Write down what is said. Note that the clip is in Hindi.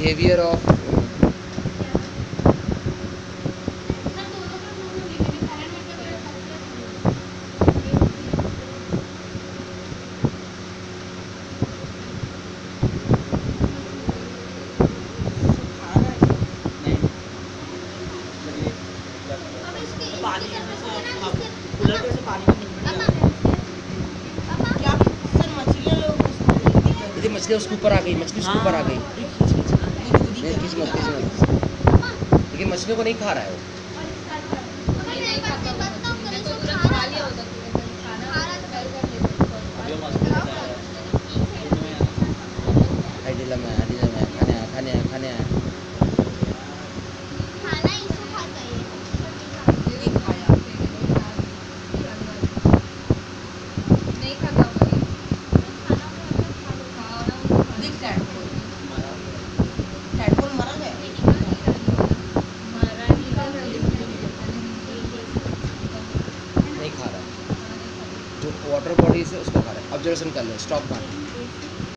बिहेवियर ऑफ मछली उसके ऊपर आ गई, मछली उसके ऊपर आ गई। खींच मत लेकिन मछलियों को नहीं खा रहा है वो। खाने जो वाटर बॉडी से उसको खा रहा है। ऑब्जर्वेशन कर लो, स्टॉप मार।